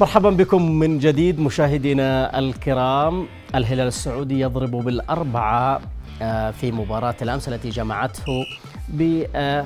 مرحبا بكم من جديد مشاهدينا الكرام. الهلال السعودي يضرب بالأربعة في مباراة الأمس التي جمعته بجاره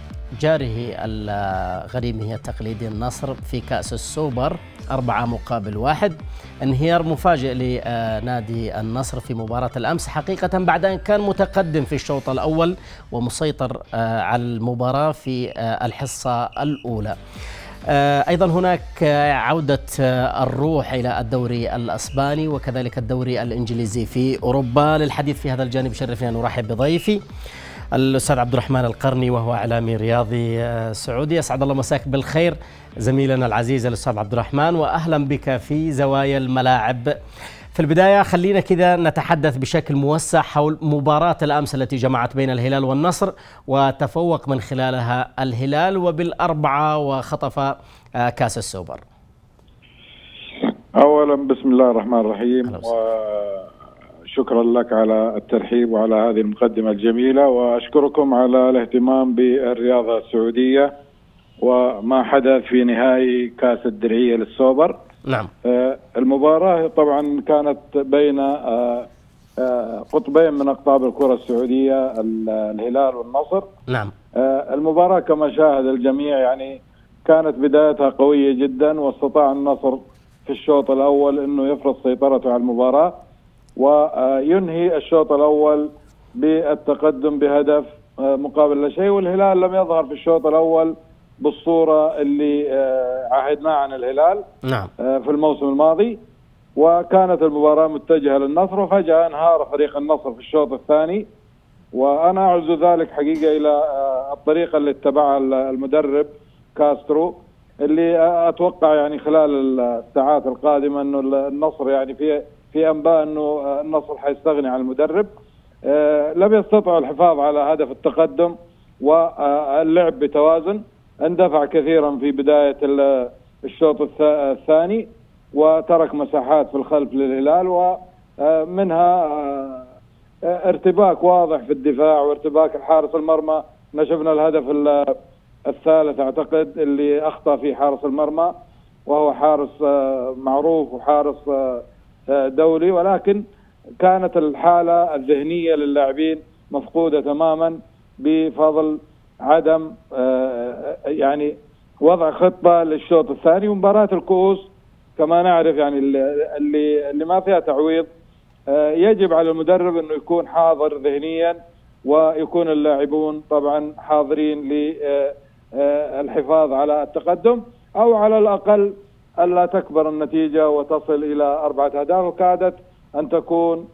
غريمه التقليدي النصر في كأس السوبر 4-1. انهيار مفاجئ لنادي النصر في مباراة الأمس حقيقة بعد أن كان متقدم في الشوط الأول ومسيطر على المباراة في الحصة الأولى. أيضا هناك عودة الروح إلى الدوري الأسباني وكذلك الدوري الإنجليزي في أوروبا. للحديث في هذا الجانب شرفني أن أرحب بضيفي الأستاذ عبد الرحمن القرني وهو إعلامي رياضي سعودي. أسعد الله مساك بالخير زميلنا العزيز الأستاذ عبد الرحمن، وأهلا بك في زوايا الملاعب. في البداية خلينا كذا نتحدث بشكل موسع حول مباراة الأمس التي جمعت بين الهلال والنصر وتفوق من خلالها الهلال وبالأربعة وخطف كأس السوبر. أولا بسم الله الرحمن الرحيم، وشكرا لك على الترحيب وعلى هذه المقدمة الجميلة، وأشكركم على الاهتمام بالرياضة السعودية وما حدث في نهائي كأس الدرعية للسوبر. نعم. المباراة طبعا كانت بين قطبين من أقطاب الكرة السعودية، الهلال والنصر. نعم. المباراة كما شاهد الجميع يعني كانت بدايتها قوية جدا، واستطاع النصر في الشوط الأول أنه يفرض سيطرته على المباراة وينهي الشوط الأول بالتقدم بهدف مقابل لا شيء. والهلال لم يظهر في الشوط الأول بالصورة اللي عهدناه عن الهلال نعم. في الموسم الماضي، وكانت المباراة متجهة للنصر، وفجأة انهار فريق النصر في الشوط الثاني. وأنا أعزو ذلك حقيقة إلى الطريقة اللي اتبعها المدرب كاسترو، اللي أتوقع يعني خلال الساعات القادمة أنه النصر يعني في أنباء أنه النصر حيستغني عن المدرب. لم يستطعوا الحفاظ على هدف التقدم واللعب بتوازن، اندفع كثيرا في بداية الشوط الثاني وترك مساحات في الخلف للهلال، ومنها ارتباك واضح في الدفاع وارتباك الحارس المرمى. شفنا الهدف الثالث اعتقد اللي اخطأ فيه حارس المرمى، وهو حارس معروف وحارس دولي، ولكن كانت الحالة الذهنية للاعبين مفقودة تماما بفضل عدم يعني وضع خطة للشوط الثاني. ومباراة الكؤوس كما نعرف يعني اللي ما فيها تعويض، يجب على المدرب انه يكون حاضر ذهنيا، ويكون اللاعبون طبعا حاضرين للحفاظ على التقدم، او على الاقل الا تكبر النتيجة وتصل الى 4 أهداف، وكادت ان تكون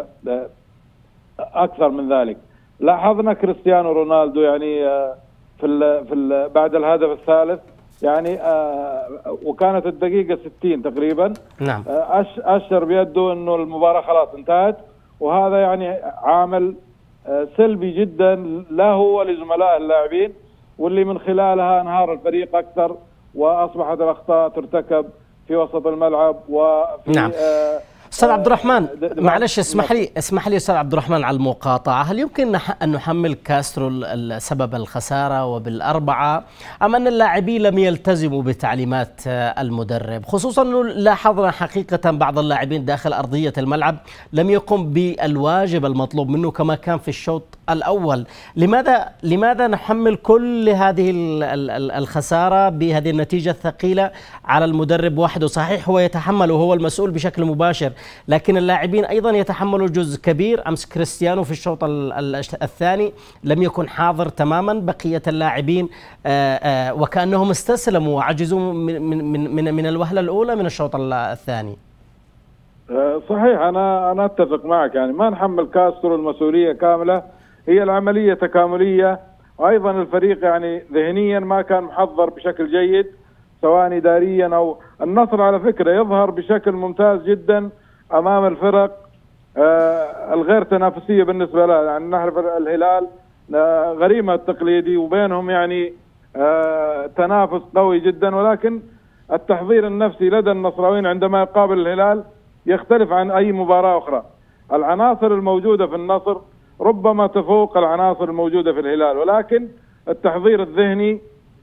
اكثر من ذلك. لاحظنا كريستيانو رونالدو يعني بعد الهدف الثالث يعني وكانت الدقيقة 60 تقريبا. نعم. أشر بيده أنه المباراة خلاص انتهت، وهذا يعني عامل سلبي جدا له ولزملاء اللاعبين، واللي من خلالها انهار الفريق أكثر، وأصبحت الأخطاء ترتكب في وسط الملعب وفي نعم. أستاذ عبد الرحمن معلش اسمح لي أستاذ عبد الرحمن على المقاطعة. هل يمكن أن نحمل كاسترو سبب الخسارة وبالأربعة، أم أن اللاعبين لم يلتزموا بتعليمات المدرب؟ خصوصا أنه لاحظنا حقيقة بعض اللاعبين داخل أرضية الملعب لم يقم بالواجب المطلوب منه كما كان في الشوط الأول. لماذا نحمل كل هذه الخسارة بهذه النتيجة الثقيلة على المدرب وحده؟ صحيح هو يتحمل وهو المسؤول بشكل مباشر، لكن اللاعبين أيضا يتحملوا جزء كبير. أمس كريستيانو في الشوط الثاني لم يكن حاضر تماما، بقية اللاعبين وكأنهم استسلموا وعجزوا من الوهلة الأولى من الشوط الثاني. صحيح، أنا أتفق معك، يعني ما نحمل كاسترو المسؤولية كاملة، هي العملية تكاملية، وأيضا الفريق يعني ذهنيا ما كان محضر بشكل جيد سواء إداريا أو النصر. على فكرة يظهر بشكل ممتاز جدا أمام الفرق الغير تنافسية بالنسبة لها، يعني نعرف الهلال غريمة التقليدي وبينهم يعني تنافس قوي جدا، ولكن التحضير النفسي لدى النصراويين عندما يقابل الهلال يختلف عن أي مباراة أخرى. العناصر الموجودة في النصر ربما تفوق العناصر الموجودة في الهلال، ولكن التحضير الذهني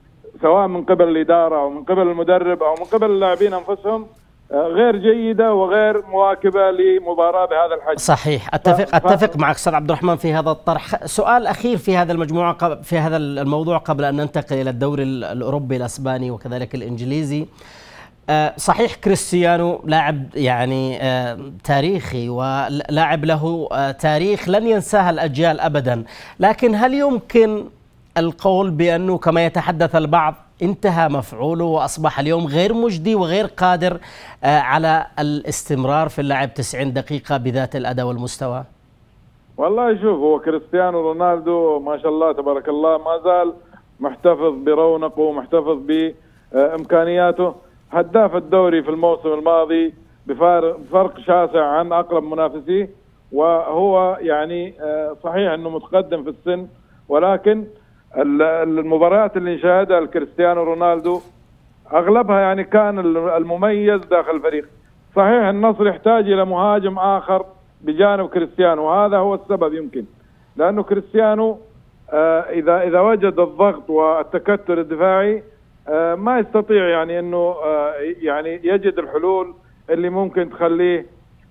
سواء من قبل الإدارة أو من قبل المدرب أو من قبل اللاعبين أنفسهم غير جيدة وغير مواكبة لمباراة بهذا الحجم. صحيح، أتفق معك أستاذ عبد الرحمن في هذا الطرح. سؤال أخير في هذا المجموعة في هذا الموضوع قبل أن ننتقل إلى الدوري الأوروبي الأسباني وكذلك الإنجليزي. صحيح كريستيانو لاعب يعني تاريخي ولاعب له تاريخ لن ينساها الأجيال أبدا، لكن هل يمكن القول بأنه كما يتحدث البعض انتهى مفعوله وأصبح اليوم غير مجدي وغير قادر على الاستمرار في اللعب 90 دقيقة بذات الأداء والمستوى؟ والله شوف، هو كريستيانو رونالدو ما شاء الله تبارك الله ما زال محتفظ برونقه ومحتفظ بإمكانياته. هداف الدوري في الموسم الماضي بفرق شاسع عن أقرب منافسيه، وهو يعني صحيح أنه متقدم في السن، ولكن المباريات اللي نشاهدها الكريستيانو رونالدو أغلبها يعني كان المميز داخل الفريق. صحيح النصر يحتاج إلى مهاجم آخر بجانب كريستيانو، وهذا هو السبب يمكن، لأنه كريستيانو إذا وجد الضغط والتكتل الدفاعي ما يستطيع يعني أنه يعني يجد الحلول اللي ممكن تخليه.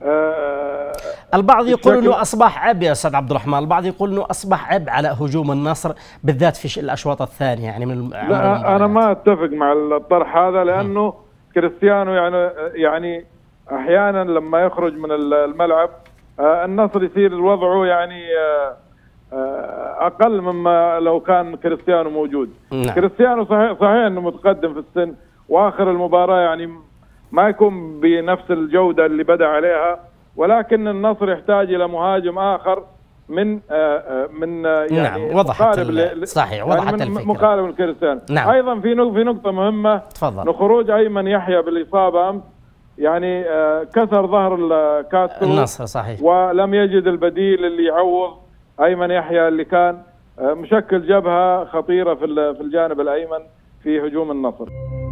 البعض يقول انه اصبح عبء يا استاذ عبد الرحمن، البعض يقول انه اصبح عبء على هجوم النصر بالذات في الاشواط الثانية يعني من لا، انا ما اتفق مع الطرح هذا، لانه كريستيانو يعني احيانا لما يخرج من الملعب النصر يصير وضعه يعني اقل مما لو كان كريستيانو موجود. نعم. كريستيانو صحيح انه متقدم في السن، واخر المباراة يعني ما يكون بنفس الجودة اللي بدأ عليها، ولكن النصر يحتاج إلى مهاجم آخر من يعني نعم وضحت صحيح وضحت يعني الفكرة مقارب الكريستيانو. نعم. أيضا في نقطة مهمة، تفضل. خروج أيمن يحيى بالإصابة أمس يعني كسر ظهر كاسترو النصر صحيح، ولم يجد البديل اللي يعوض أيمن يحيى اللي كان مشكل جبهة خطيرة في الجانب الأيمن في هجوم النصر.